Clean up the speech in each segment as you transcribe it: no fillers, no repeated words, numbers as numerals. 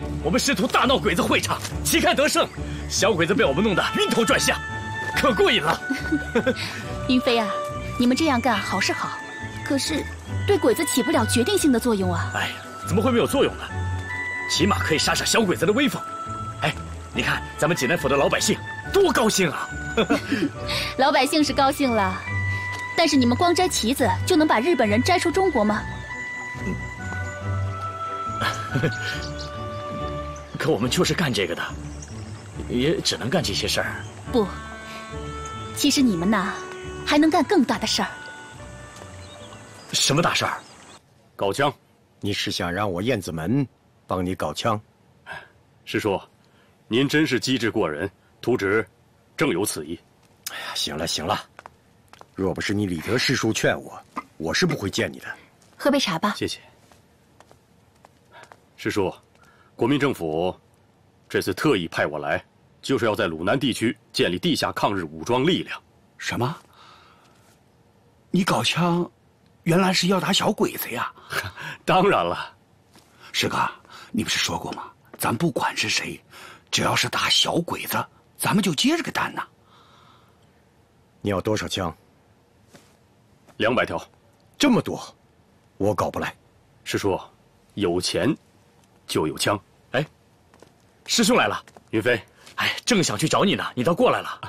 我们师徒大闹鬼子会场，旗开得胜，小鬼子被我们弄得晕头转向，可过瘾了。 云飞啊，你们这样干好是好，可是对鬼子起不了决定性的作用啊。 哎呀，怎么会没有作用呢？起码可以杀杀小鬼子的威风。哎，你看咱们济南府的老百姓多高兴啊！ 老百姓是高兴了，但是你们光摘旗子就能把日本人摘出中国吗？ 可我们就是干这个的，也只能干这些事儿。 不，其实你们呐，还能干更大的事儿。 什么大事儿？ 搞枪。 你是想让我燕子门帮你搞枪？ 师叔，您真是机智过人，图纸正有此意。 哎呀，行了行了，若不是你李德师叔劝我，我是不会见你的。 喝杯茶吧。 谢谢。师叔，国民政府这次特意派我来，就是要在鲁南地区建立地下抗日武装力量。 什么？你搞枪，原来是要打小鬼子呀？ 当然了， 师哥，你不是说过吗？咱不管是谁，只要是打小鬼子，咱们就接这个单呐。 你要多少枪 ？200条。 这么多，我搞不来。 师叔，有钱就有枪。 哎，师兄来了。 云飞， 哎，正想去找你呢，你倒过来了。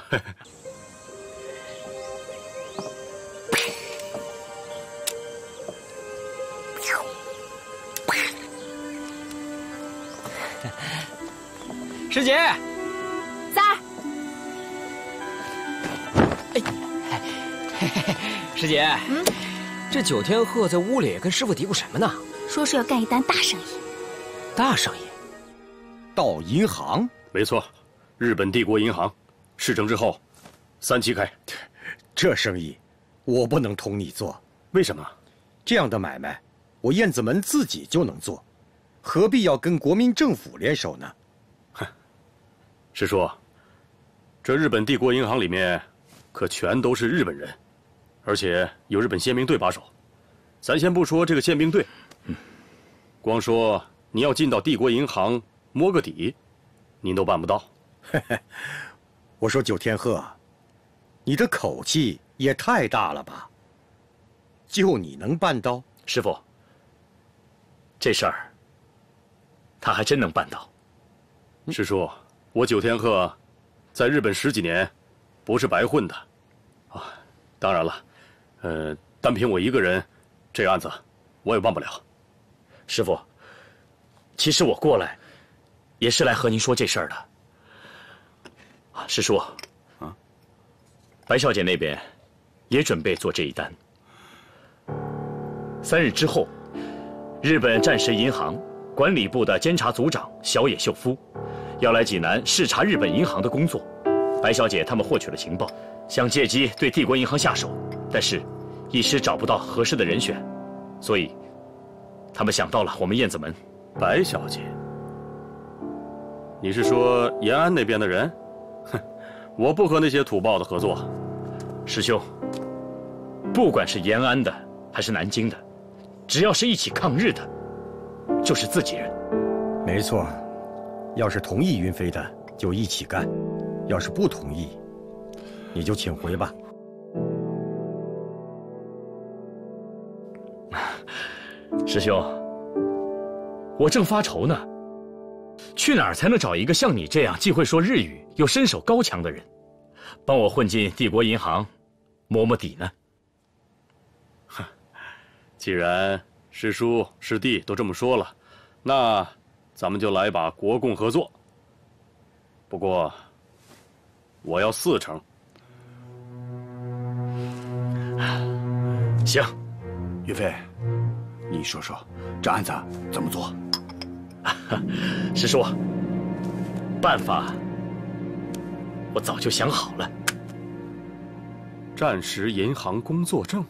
师姐， 三儿， 师姐，这九天鹤在屋里跟师傅嘀咕什么呢？ 说是要干一单大生意。 大生意？ 盗银行？ 没错，日本帝国银行，事成之后，3期开。 这生意，我不能同你做。 为什么？ 这样的买卖，我燕子门自己就能做，何必要跟国民政府联手呢？ 师叔，这日本帝国银行里面可全都是日本人，而且有日本宪兵队把守。咱先不说这个宪兵队，光说你要进到帝国银行摸个底，您都办不到。 我说九天鹤，你的口气也太大了吧？就你能办到？ 师傅，这事儿他还真能办到。 师叔，我九天鹤在日本10几年，不是白混的，啊，当然了，单凭我一个人，这案子我也办不了。 师傅，其实我过来也是来和您说这事儿的。啊，师叔，啊，白小姐那边也准备做这一单。3日之后，日本战时银行管理部的监察组长小野秀夫要来济南视察日本银行的工作。白小姐他们获取了情报，想借机对帝国银行下手，但是一时找不到合适的人选，所以他们想到了我们燕子门。 白小姐，你是说延安那边的人？哼，我不和那些土豹子合作。 师兄，不管是延安的还是南京的，只要是一起抗日的，就是自己人。 没错，要是同意云飞的，就一起干；要是不同意，你就请回吧。 师兄，我正发愁呢，去哪儿才能找一个像你这样既会说日语又身手高强的人，帮我混进帝国银行摸摸底呢？ 哼，既然师叔师弟都这么说了，那咱们就来把国共合作。不过我要40%。 行， 岳飞，你说说这案子怎么做？ 师叔，办法我早就想好了。 战时银行工作证。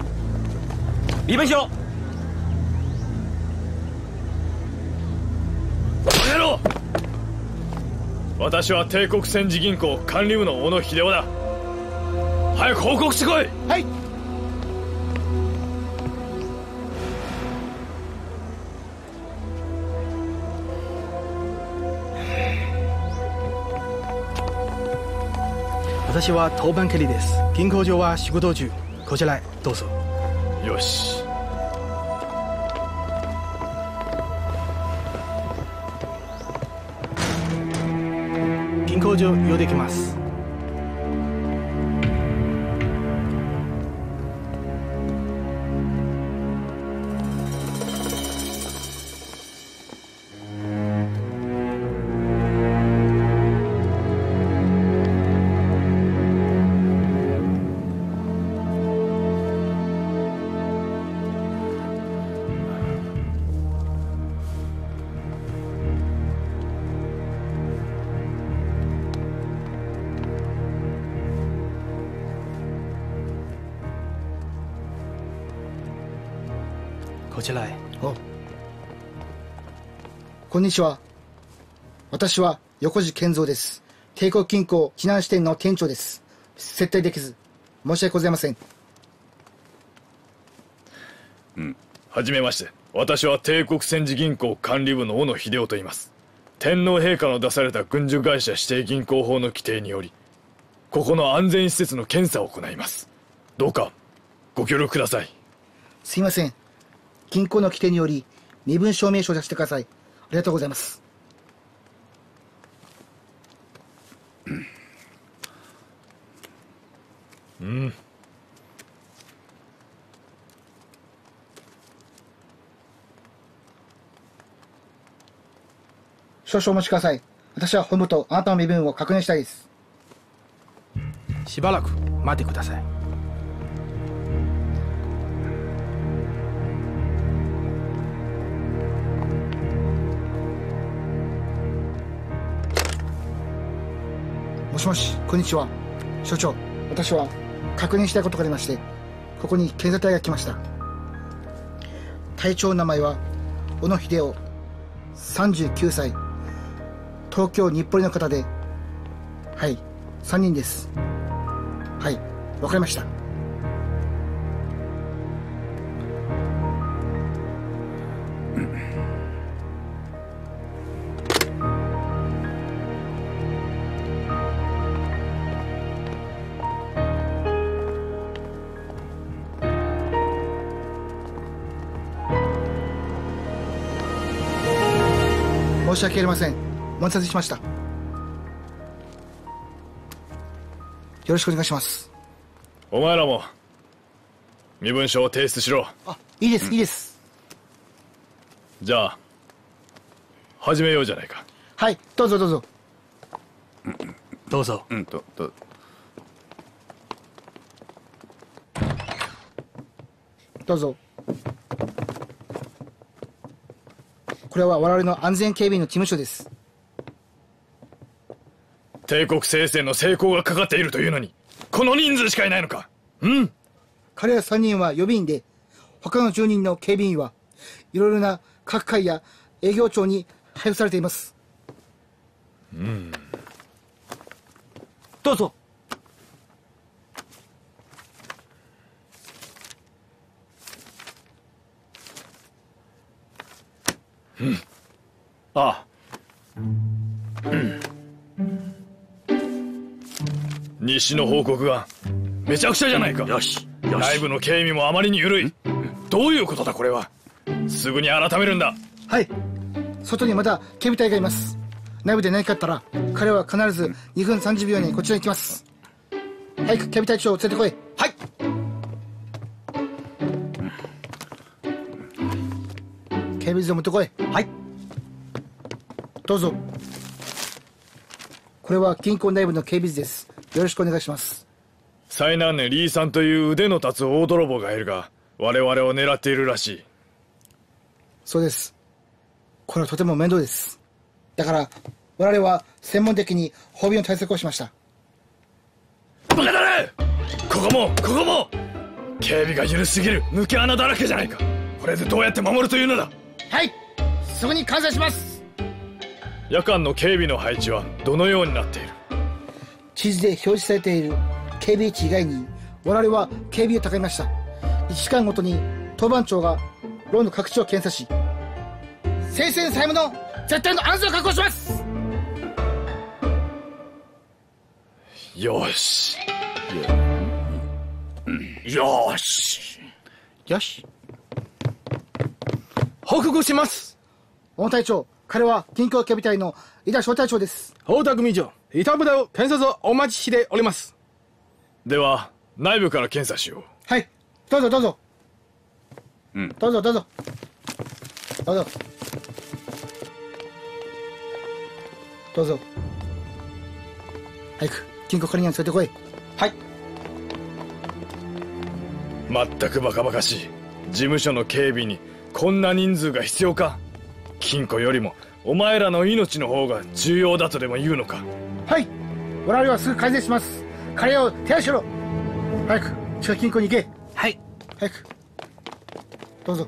李文兄， 長、私は帝国戦時銀行管理部の小野秀夫だ。早く報告してこい。 はい。 私は当番蹴りです。銀行上は仕事中。こちらへどうぞ。 よし。 銀行上用できます。こちらへ。 こんにちは。私は横地健三です。帝国銀行避難支店の店長です。接待できず申し訳ございません。 はじめまして。私は帝国戦時銀行管理部の小野秀夫と言います。天皇陛下の出された軍需会社指定銀行法の規定により、ここの安全施設の検査を行います。どうかご協力ください。 すいません。銀行の規定により身分証明書を出してください。ありがとうございます。少々お待ちください。私は本部とあなたの身分を確認したいです。 しばらく待ってください。 もしもし、こんにちは。所長、私は確認したいことがありまして、ここに検査隊が来ました。隊長の名前は小野秀夫、39歳、東京日暮里の方で、はい、3人です。はい、わかりました。申し訳ありません。お待たせしました。よろしくお願いします。 お前らも身分証を提出しろ。 あ、いいです、いいです。 じゃあ始めようじゃないか。 はい、どうぞどうぞ。 どうぞ。 どうぞ。これは我々の安全警備員の事務所です。 帝国聖戦の成功がかかっているというのに、この人数しかいないのか。 彼ら3人は予備員で、他の10人の警備員はいろいろな各階や営業庁に配布されています。 どうぞ。 ああ、 西の報告がめちゃくちゃじゃないか。 よしよし。 内部の警備もあまりに緩い。どういうことだこれは。すぐに改めるんだ。 はい、外にまだ警備隊がいます。内部で何かあったら彼は必ず2分30秒にこちらに来ます。早く警備隊長を連れてこい。 はい。 警備図を持ってこい。 はい。 どうぞ。これは銀行内部の警備図です。よろしくお願いします。 最難年リーさんという腕の立つ大泥棒がいるが、我々を狙っているらしい。 そうです。これはとても面倒です。だから我々は専門的に褒美の対策をしました。 バカだね。ここも警備が緩すぎる抜け穴だらけじゃないか。これでどうやって守るというのだ。 はい、すぐに完成します。 夜間の警備の配置はどのようになっている？ 地図で表示されている警備位置以外に我々は警備を高めました。1時間ごとに当番長がローンの各地を検査し、聖戦債務の絶対の安全を確保します。 よし。 よし。 よし。報告します。 小野隊長、彼は近郊警備隊の井田小隊長です。 太田組長、板札を検査をお待ちしております。 では内部から検査しよう。 はい、どうぞどうぞ。どうぞどうぞどうぞどうぞ。早く金庫係員を連れてこい。はい。 まったくバカバカしい。事務所の警備にこんな人数が必要か。金庫よりもお前らの命の方が重要だとでも言うのか。 はい、我々はすぐ改善します。彼を手配しろ。早く地下金庫に行け。 はい。 早くどうぞ。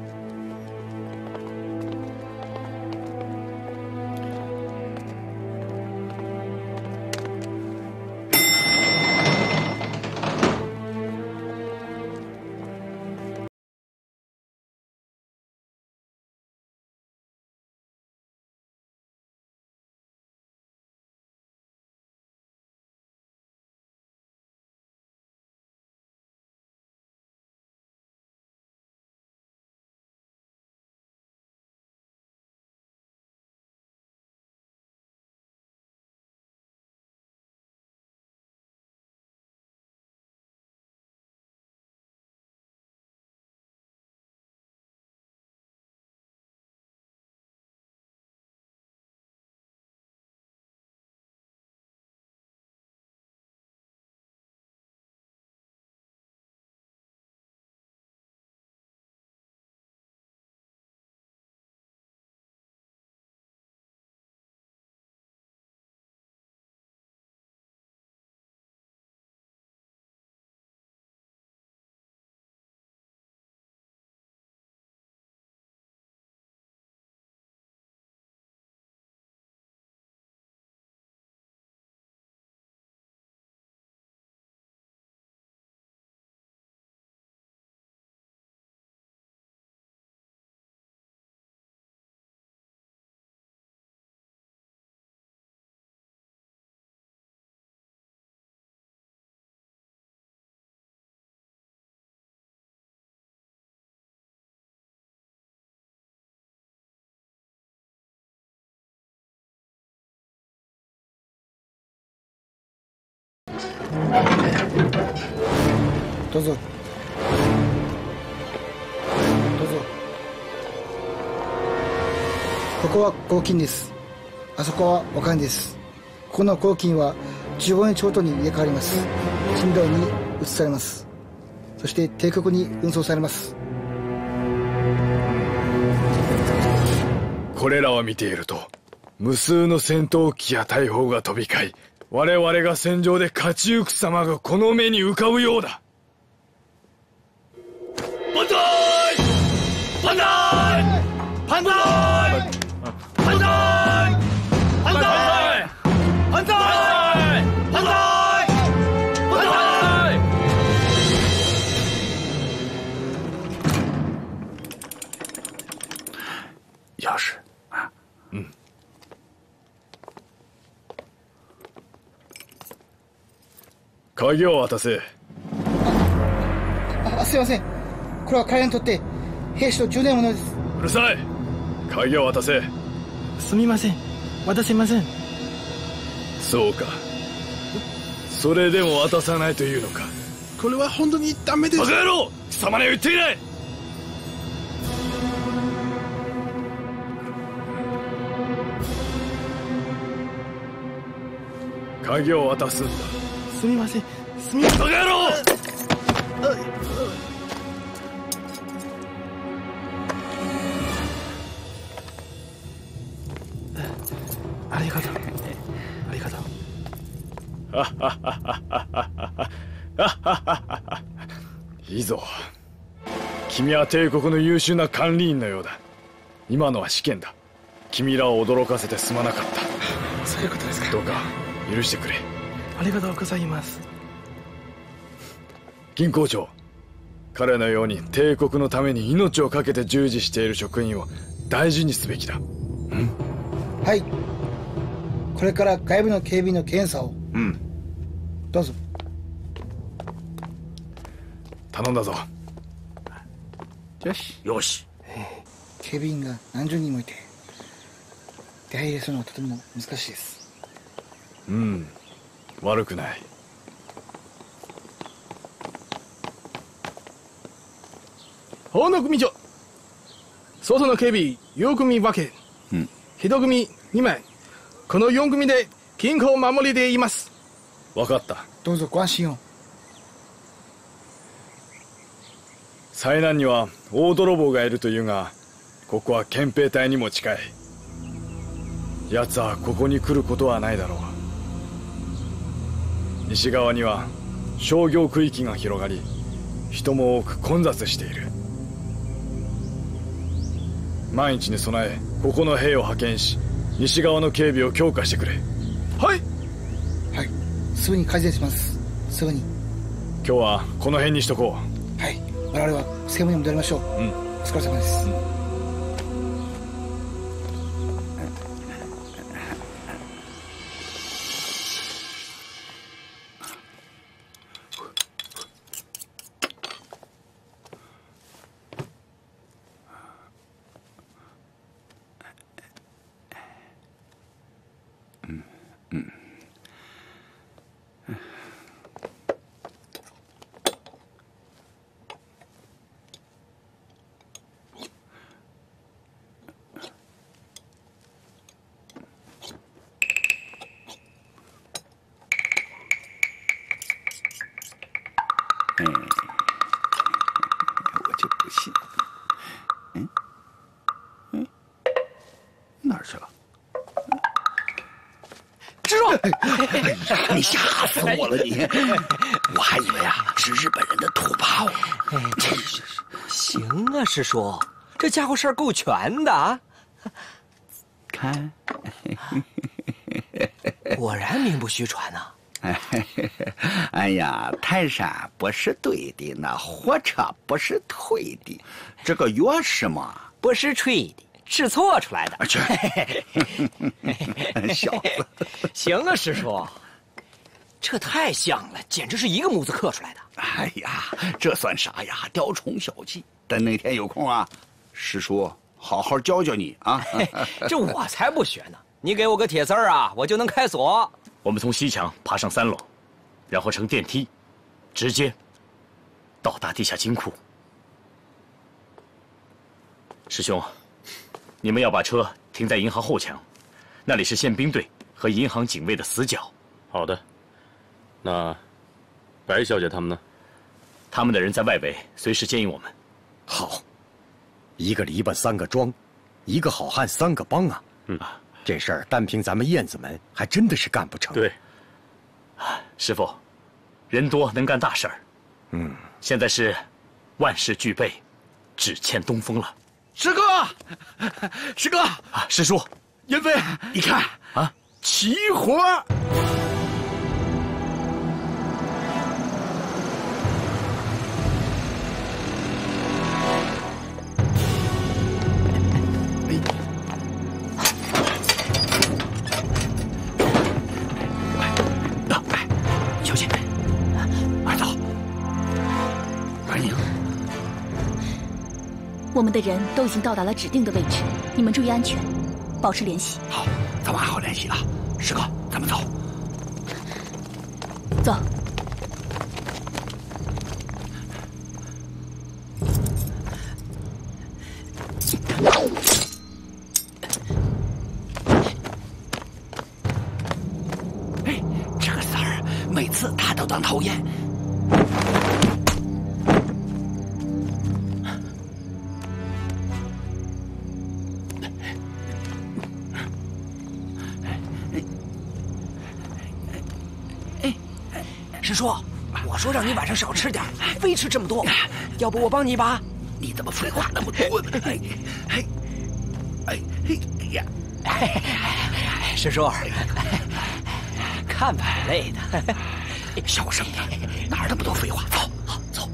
どうぞどうぞ。ここは合金です。あそこはお金です。ここの合金は15日ごとに入れ替わります。寝台に移されます。そして帝国に運送されます。 これらを見ていると無数の戦闘機や大砲が飛び交い、我々が戦場で勝ちゆく様がこの目に浮かぶようだ。万歳！万歳！万歳！万歳！万歳！万歳！万歳！万歳！ 钥匙啊， 鍵を渡せ。 すいません。これは彼らにとって兵士と10年ものです。 うるさい。鍵を渡せ。 すみません、渡せません。 そうか、それでも渡さないというのか。 これは本当にダメです。 バカ野郎、貴様には言っていない。鍵を渡すんだ。 すみません、すみません。 バカ野郎！ ありがとう。ありがとう。 いいぞ。君は帝国の優秀な管理員のようだ。今のは試験だ。 君らを驚かせてすまなかった。 そういうことですか。 どうか許してくれ。 ありがとうございます。 銀行長、彼のように帝国のために命を懸けて従事している職員を大事にすべきだ。 はい、これから外部の警備の検査を。どうぞ。 頼んだぞ。 よし。 よし。 警備員が何十人もいて出入りするのはとても難しいです。 悪くない。 法の組長、外の警備4組分け、1組2枚、この4組で金庫を守りでいます。 分かった。 どうぞご安心を。 災難には大泥棒がいるというが、ここは憲兵隊にも近い。奴はここに来ることはないだろう。西側には商業区域が広がり、人も多く混雑している。万一に備え、ここの兵を派遣し、西側の警備を強化してくれ。 はい。 はい、すぐに改善します。すぐに。 今日はこの辺にしとこう。はい、我々は政務に戻りましょう。お疲れ様です。 我就不信。哪儿去了？ 师叔， 你吓死我了你！我还以为是日本人的土包。 行啊，师叔，这家伙事儿够全的啊！ 看， 果然名不虚传呐。 哎呀，泰山不是堆的，那火车不是推的，这个钥匙嘛， 不是吹的，是错出来的。 去，小子， 行啊，师叔，这太像了，简直是一个模子刻出来的。 哎呀，这算啥呀？雕虫小技。等哪天有空师叔好好教教你啊！ 这我才不学呢！你给我个铁丝儿我就能开锁。 我们从西墙爬上3楼，然后乘电梯，直接到达地下金库。师兄，你们要把车停在银行后墙，那里是宪兵队和银行警卫的死角。 好的。那白小姐他们呢？ 他们的人在外围，随时接应我们。 好，一个篱笆3个桩，一个好汉3个帮啊！这事儿单凭咱们燕子门还真的是干不成。 对， 师傅，人多能干大事儿。现在是万事俱备，只欠东风了。 师哥，师哥， 师叔， 云飞，你看齐活。 我们的人都已经到达了指定的位置，你们注意安全，保持联系。 好，咱们还好联系啊。师哥，咱们走。 走。 哎，这个三儿每次他都当头烟。 师叔，我说让你晚上少吃点，非吃这么多，要不我帮你一把？ 你怎么废话那么多呢？哎呀！ 师叔，看牌类的， 小声点，哪儿那么多废话？走，好走。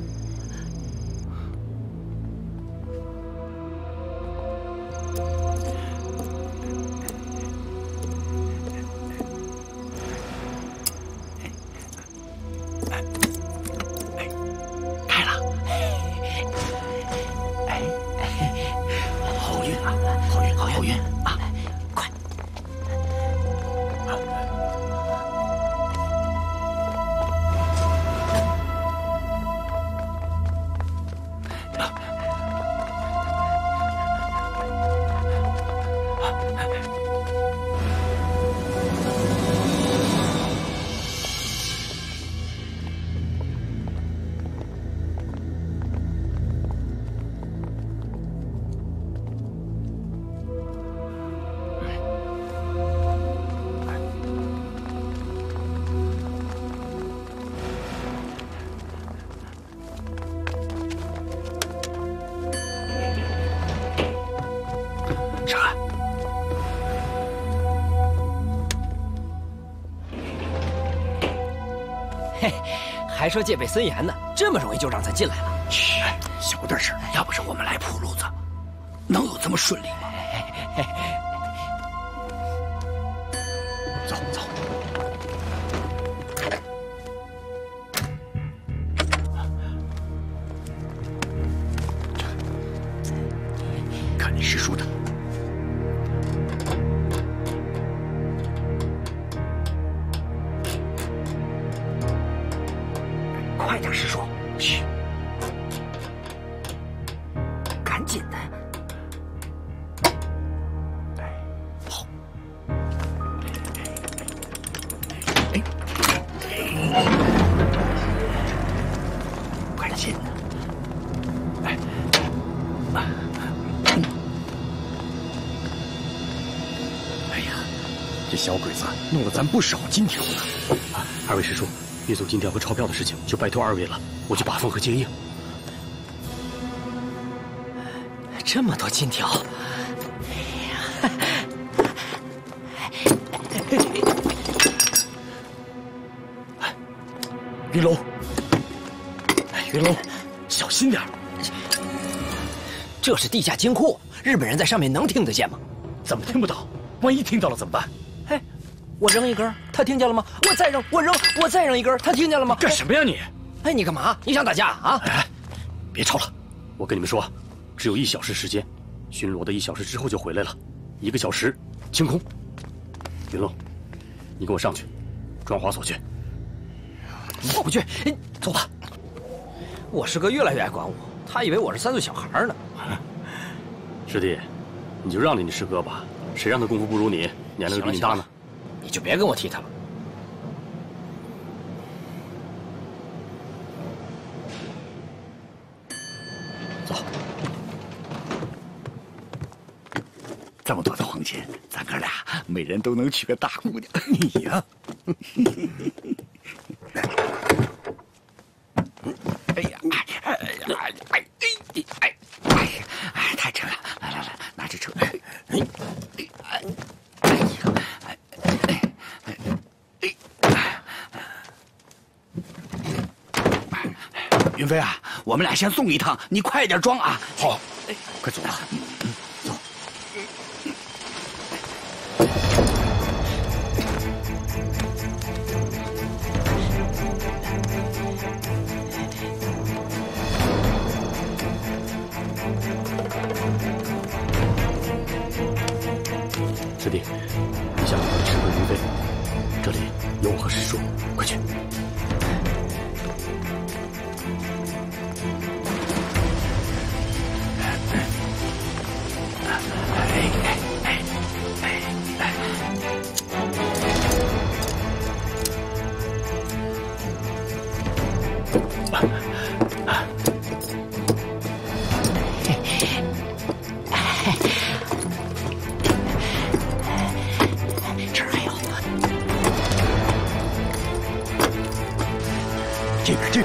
开了。好运啊，好运，好运啊！快。 还说戒备森严呢，这么容易就让咱进来了？ 嘘，小点声！要不是我们来铺路子，能有这么顺利吗？走走。看你师叔的。快点，师叔！嘘，赶紧的。好。快进！ 哎呀，这小鬼子弄了咱不少金条呢。 二位师叔。运送金条和钞票的事情就拜托二位了，我去把风和接应。 这么多金条， 云龙，云龙，小心点。 这是地下金库，日本人在上面能听得见吗？ 怎么听不到？万一听到了怎么办？ 哎，我扔一根，他听见了吗？我再扔，我再扔一根，他听见了吗？ 干什么呀你？ 哎，你干嘛？你想打架啊？ 哎，别吵了，我跟你们说，只有1小时时间，巡逻的1小时之后就回来了，1个小时清空。云龙，你跟我上去，装华所去。 我不去，走吧。我师哥越来越爱管我，他以为我是3岁小孩呢。 师弟，你就让着你师哥吧，谁让他功夫不如你，年龄比你大呢？ 你就别跟我提他了。 走。 这么多的黄金，咱哥俩每人都能娶个大姑娘。你呀，哎呀，哎，太沉了！来，拿着车。云飞啊，我们俩先送一趟，你快点装啊！ 好，快走吧。走。 师弟，你想你师哥云飞，这里有我和师叔，快去。 这儿还有这个。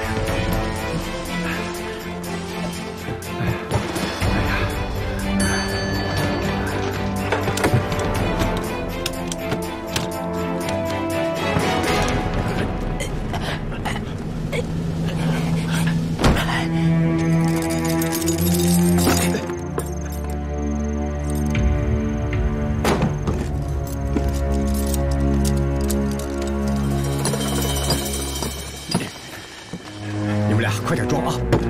快点装啊！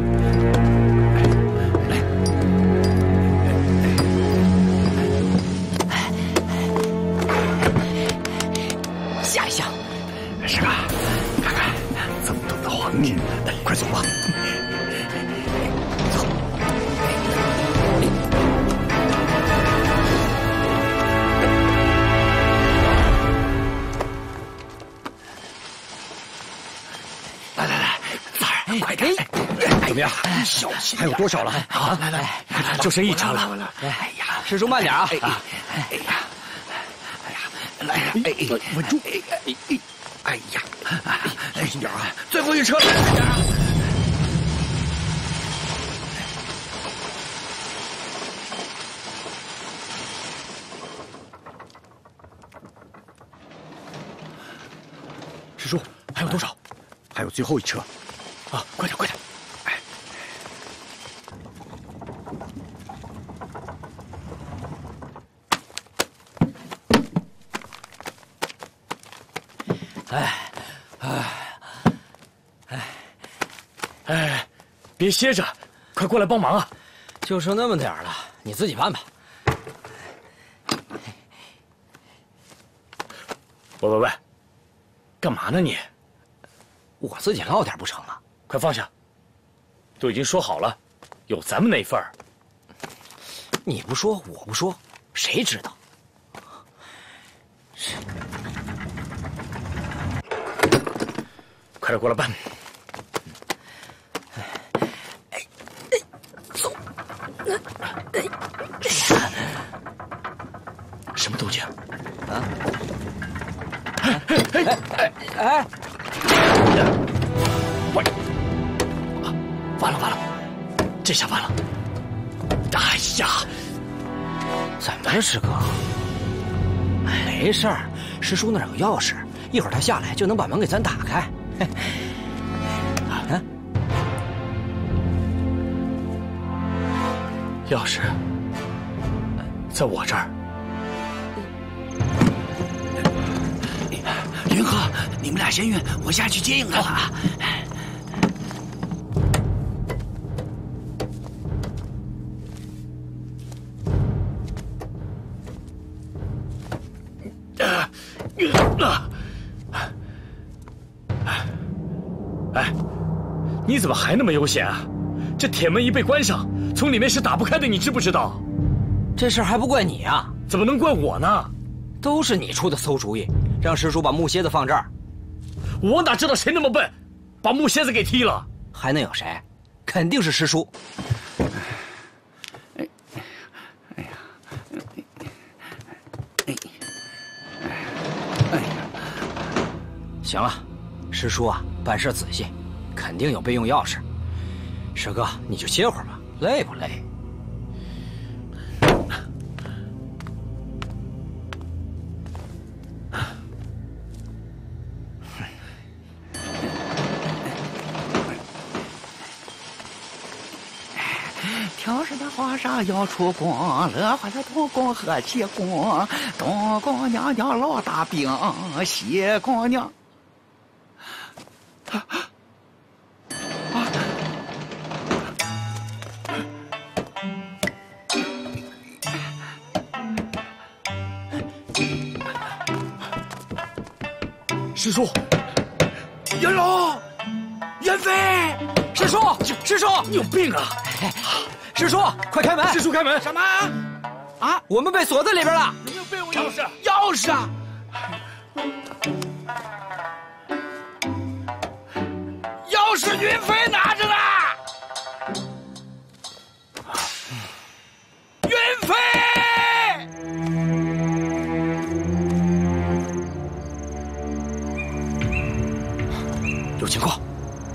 下一项。 师哥，看看这么多的黄金， 快走吧。走。 来来来，三儿，快点！ 怎么样？ 小心！ 还有多少了？ 好，来来， 就剩1车了。 哎呀，师叔慢点啊！ 哎呀，来， 稳住！ 哎呀， 小心点啊！ 最后1车了！ 师叔，还有多少？还有最后1车。 啊，快点，快点！ 哎，别歇着，快过来帮忙啊！ 就剩那么点儿了，你自己搬吧。 喂，干嘛呢你？ 我自己捞点不成吗？ 快放下！都已经说好了，有咱们那份儿。 你不说，我不说，谁知道？ 快点过来办！ 走！ 什么动静？ 啊！哎！ 喂！完了，这下完了！哎呀！ 怎么了，师哥？没事儿，师叔那儿有钥匙，一会儿他下来就能把门给咱打开。啊！ 钥匙在我这儿。 云鹤，你们俩先运，我下去接应他了啊！ 哎，你怎么还那么悠闲啊？这铁门一被关上，从里面是打不开的，你知不知道？ 这事儿还不怪你啊？ 怎么能怪我呢？ 都是你出的馊主意，让师叔把木楔子放这儿。 我哪知道谁那么笨，把木楔子给踢了？ 还能有谁？肯定是师叔。行了，师叔啊，办事仔细，肯定有备用钥匙。师哥，你就歇会儿吧，累不累？ 挑水的花上要出宫，乐坏了东宫和西宫，东宫娘娘烙大饼，西宫娘。 师叔， 云龙，云飞， 师叔，师叔， 你有病啊！ 师叔，快开门！ 师叔开门！ 什么？啊？ 我们被锁在里边了。 有没有备用钥匙？ 钥匙啊！钥匙云飞拿着呢。云飞， 有情况。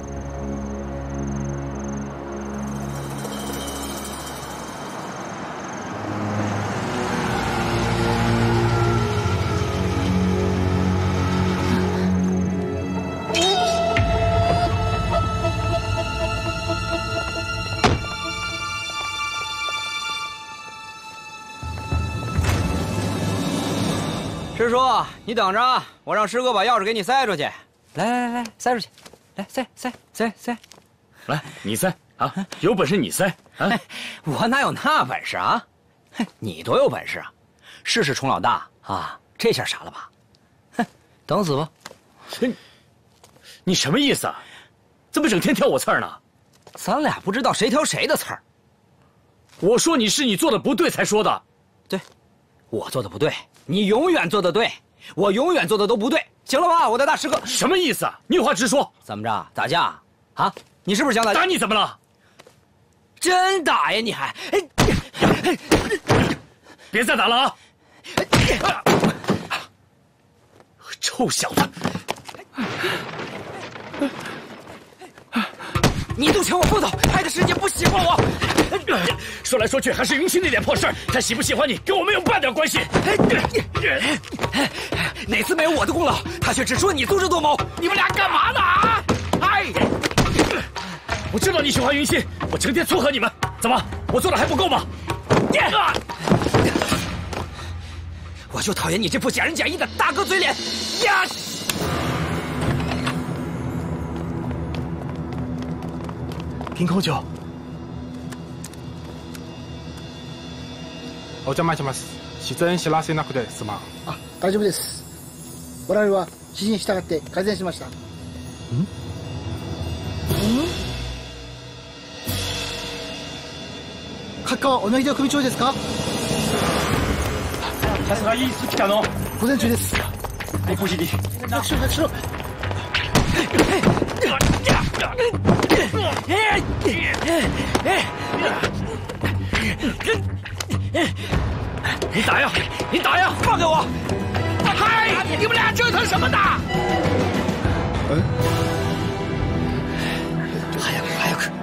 师叔，你等着啊，我让师哥把钥匙给你塞出去。来，塞出去，来塞。 来，你塞啊！有本事你塞啊！ 我哪有那本事啊？你多有本事啊！试试冲老大啊！这下傻了吧？哼，等死吧！ 你什么意思啊？怎么整天挑我刺儿呢？ 咱俩不知道谁挑谁的刺儿。 我说你是你做的不对才说的。 对，我做的不对，你永远做的对，我永远做的都不对。行了吧，我的大师哥？ 什么意思啊？你有话直说。 怎么着？打架啊？你是不是想打架？ 打你怎么了？ 真打呀你还？ 别再打了啊！臭小子！ 你都抢我风头，害得师姐不喜欢我。 说来说去还是云清那点破事儿，他喜不喜欢你跟我没有半点关系。 哪次没有我的功劳，他却只说你足智多谋。你们俩干嘛呢啊？哎！ 我知道你喜欢云清，我成天撮合你们，怎么我做的还不够吗？ 我就讨厌你这副假仁假义的大哥嘴脸呀！ 金工長、お邪魔します。出演知らせなくてすまん。 あ、大丈夫です。我々は指示に従って改善しました。閣下は小野秀夫組長ですか？ さすがいい人来たの。 午前中です。 はい、小尻。 拍手拍手。 你打呀！你打呀！ 放开我！嗨，你们俩折腾什么呢？早く。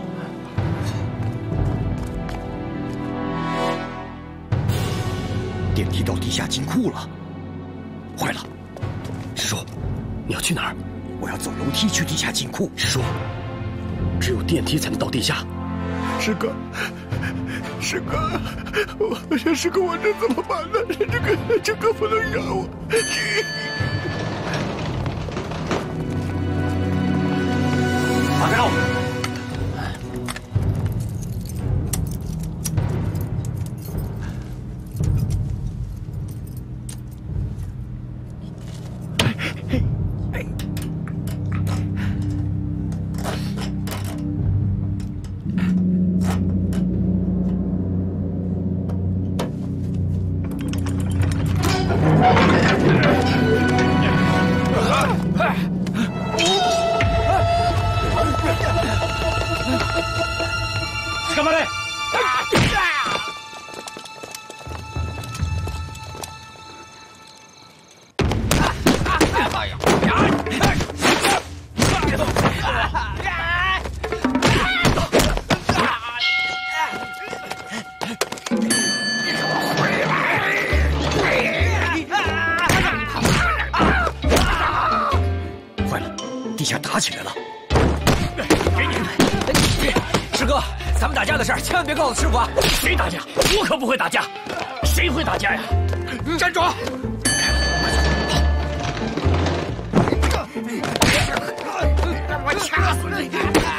电梯到地下金库了，坏了！ 师叔，你要去哪儿？ 我要走楼梯去地下金库。 师叔，只有电梯才能到地下。 师哥，师哥，师哥，我这怎么办呢？这个不能饶我。 打开喽！干嘛嘞？ 坏了，地下打起来了！ 师哥，咱们打架的事儿千万别告诉师傅啊！ 谁打架？我可不会打架。谁会打架呀？ 站住！我掐死你！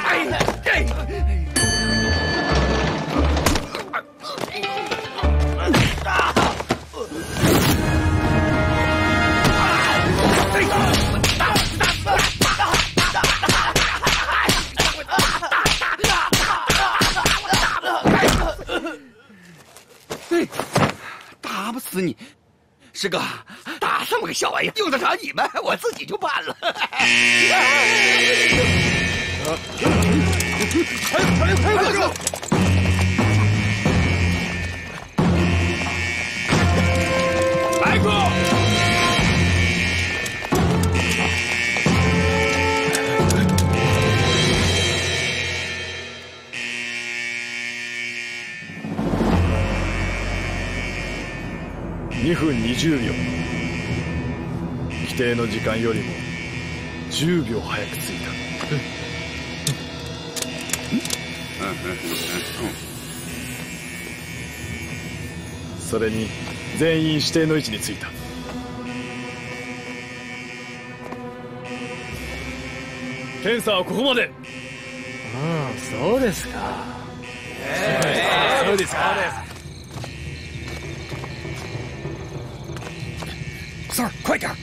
打不死你，师哥，打这么个小玩意用得着你们？我自己就办了。 来哥！ 2分20秒。規定の時間よりも10秒早く着いた。それに全員指定の位置に着いた。検査はここまで。 そうですか。そうですか。 Sir， 快点！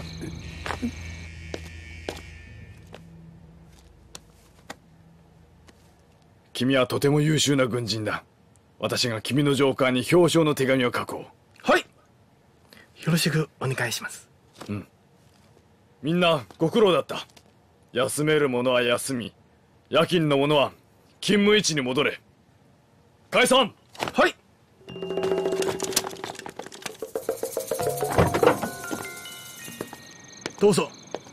君はとても優秀な軍人だ。私が君の上官に表彰の手紙を書こう。はい。よろしくお願いします。 うん。みんなご苦労だった。休める者は休み、夜勤の者は勤務位置に戻れ。解散。 はい。どうぞ。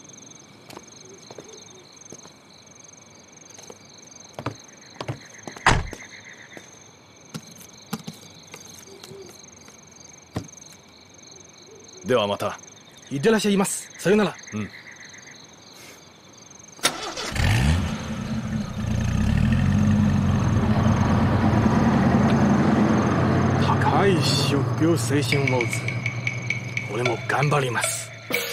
ではまた。 いってらっしゃいます。さよなら。 うん。 高い職業精神を持つ。俺も頑張ります。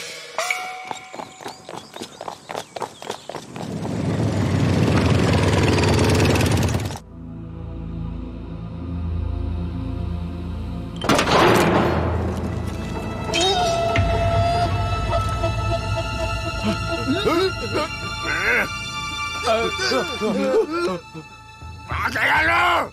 马家牙人，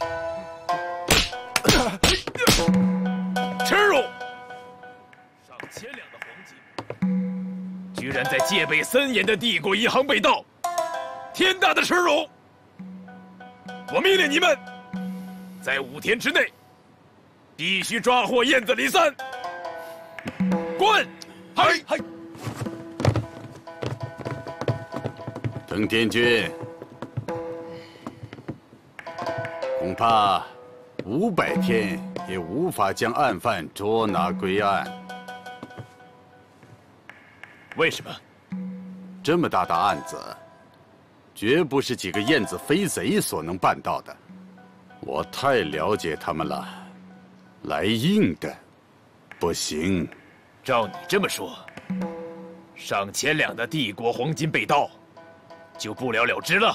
耻辱！上千两的黄金，居然在戒备森严的帝国银行被盗，天大的耻辱！我命令你们，在5天之内，必须抓获燕子李三。滚！ 嗨！藤田君，恐怕500天也无法将案犯捉拿归案。 为什么？ 这么大的案子，绝不是几个燕子飞贼所能办到的。我太了解他们了，来硬的不行。 照你这么说，上千两的帝国黄金被盗，就不了了之了。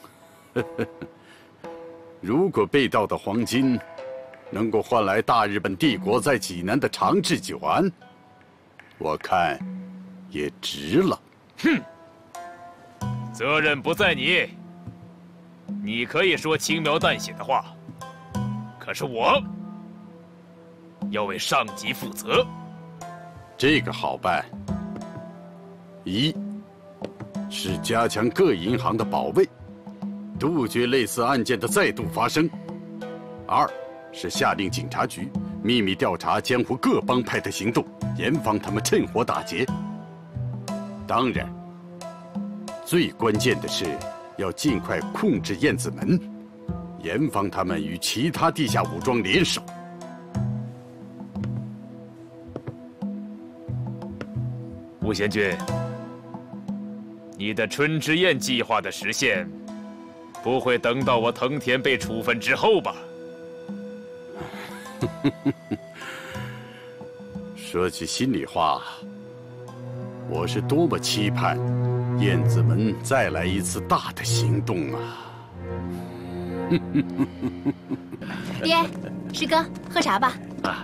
如果被盗的黄金能够换来大日本帝国在济南的长治久安，我看也值了。 哼，责任不在你，你可以说轻描淡写的话，可是我要为上级负责。 这个好办。一是加强各银行的保卫，杜绝类似案件的再度发生；二是下令警察局秘密调查江湖各帮派的行动，严防他们趁火打劫。当然，最关键的是要尽快控制燕子门，严防他们与其他地下武装联手。 吴贤君，你的春之宴计划的实现，不会等到我藤田被处分之后吧？ 说起心里话，我是多么期盼燕子门再来一次大的行动啊！ 爹，师哥，喝茶吧。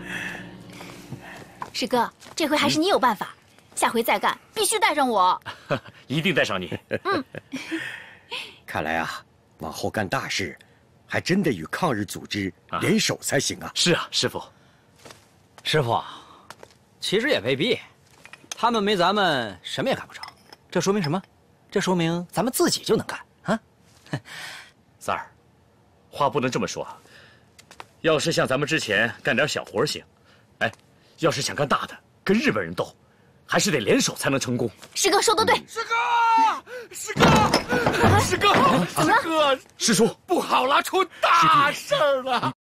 师哥，这回还是你有办法，下回再干必须带上我。 一定带上你。 嗯。 看来啊，往后干大事，还真得与抗日组织联手才行啊。 是啊，师傅。 师傅，其实也未必，他们没咱们什么也干不成。这说明什么？这说明咱们自己就能干啊！ 三儿，话不能这么说啊。要是像咱们之前干点小活行，哎，要是想干大的，跟日本人斗，还是得联手才能成功。 师哥说的对。 师哥，师哥，师哥， 怎么了？ 哥， 师叔， 不好了，出大事了！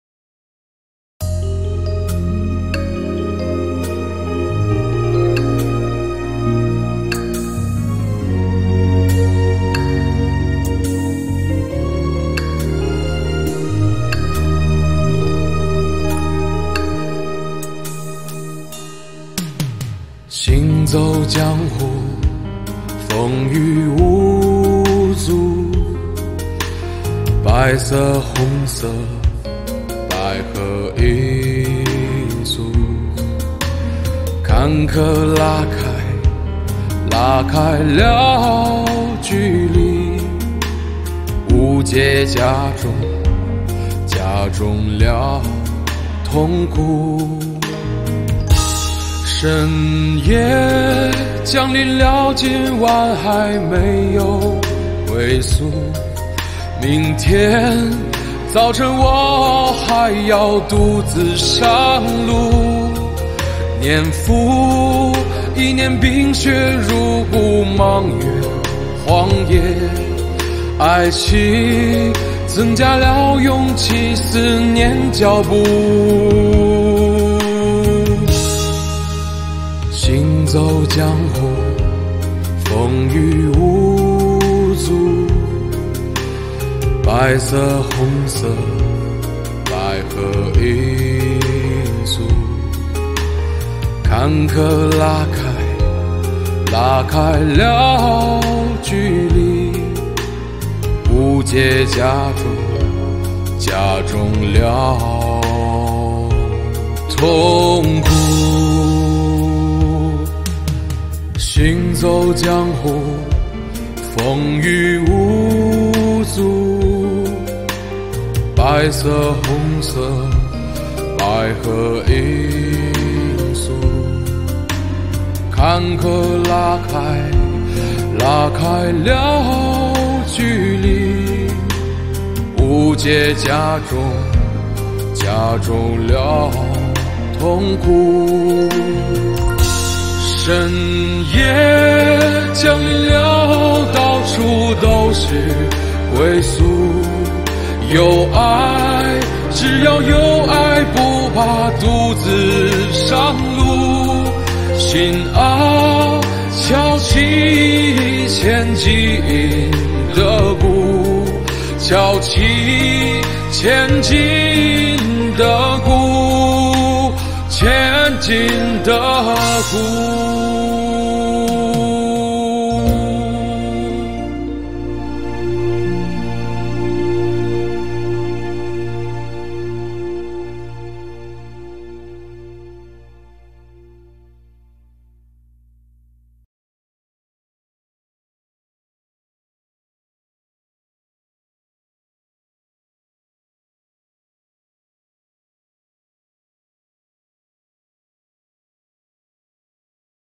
行走江湖，风雨无阻， 白色、红色，百合罂粟，坎坷拉开了距离，误解加重了痛苦。深夜降临了，今晚还没有归宿。明天早晨我还要独自上路，年复一年，冰雪如故，mang月荒野，爱情增加了勇气，思念脚步，行走江湖，风雨无阻，白色、红色，百合罂粟，坎坷拉开了距离，误解加重了痛苦。行走江湖，风雨无阻，白色、红色，百合罂粟，坎坷拉开了距离，误解加重了痛苦。深夜降临了，到处都是归宿。有爱，只要有爱，不怕独自上路。心啊，敲起前进的鼓，敲起前进的鼓，前进的鼓。